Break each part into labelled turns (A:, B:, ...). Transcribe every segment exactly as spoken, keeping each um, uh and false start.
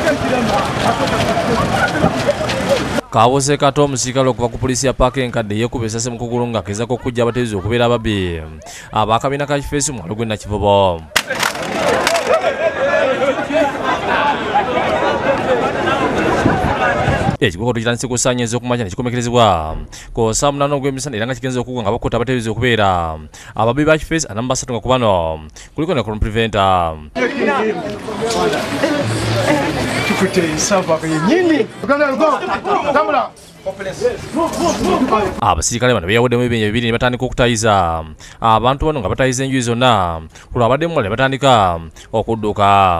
A: Kawoze kato omusirikale okuva ku poliisi ya paaka enkadde yeekuba essasi mu kugulu ng'agezaako okujja abateezi okubeera ababbi ab'akabiina ka Kifeesi mu mwalo gw'e Nakivubo. Ekikokoto kitandise kusaanyiriza okumakya ne kikomekerezebwa ku saa munaana ogw'emisana era nga kigenze okuggwa nga bakutte abateezi okubeera ababbi ba Kifeesi ana mu basatu nga ku bano kuliko ne Colonel Preventer. Abasirikale bano beeyaweddemu ebibinja bibiri ne batandika okutayiza abantu bano nga batayiza enjuyi zonna ku lwabaddemu ne batandika okudduka.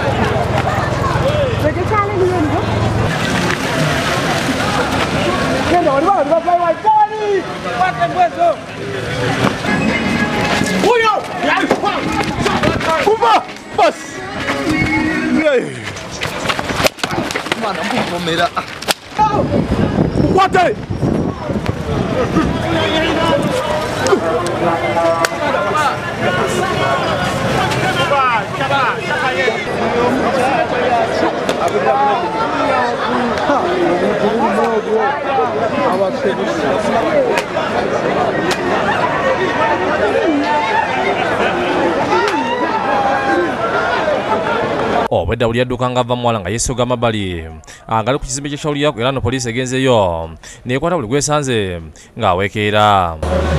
A: Obwedda buli yadduka ng'ava muwala nga yeesooga amabbali agali ku kizimbe kye kyawulirako era no poliisi egenzeeyo neekwata buli gwesanze ng'aweekeera.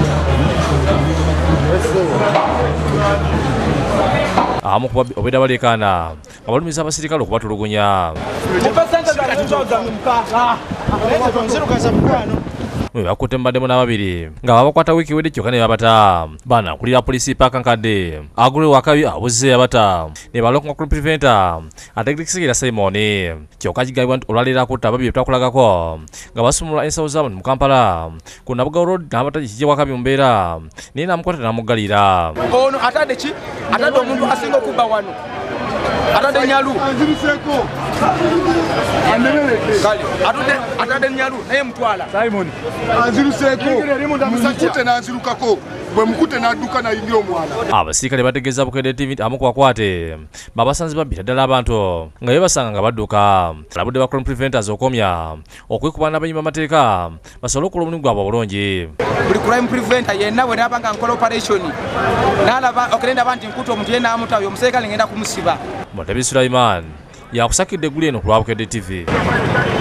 A: Abamu ku obwedda baleekaana nga balumiza abasirikale okubatulugunya. Mwe bakutte mubaddemu n'ababiri nga babakwata wiiki wedde kyokka ne babata. Bano akulira poliisi paaka nkadde agule wakabi abuze abata ne balokonga Colonel Preventer ategetekisekera Simon kyokka kigambibwa nti olwaleero akutta ababbi betakulagako nga basumulula ensawo zaabwe mu Kampala ku Nabugawo Road n'abata kijje wakabi mu mbeera naye n'amukwata n'amuggalira.
B: Ono atadde ki? Atadde omuntu asinga okubba wano. Atadde Nyalu. Kale, atadde atadde Nyalu naye mutwala. Simon.
C: Anziruseeko. Mukute n'anzirukako. Bwe mukute n'adduka n'ayingira omwana.
A: Abasirikale bategeeza Bukedde T V nti abamu ku bakwate babasanze babbira ddala abantu nga bebasanga nga badduka. Alabudde ba Colonel Preventers okomya okwekuba n'abannyima amateeka basobole okukola omulimu gwabwe obulungi.
B: Buli crime preventer yenna bwe naaba nga nkola operation n'alaba okulenda abantu nkuta omuntu yenna amutawe omusirikale ngenda kumusiba.
A: Mutebi Sulaiman yakusakidde eggulu eno ku lwa Bukedde T V.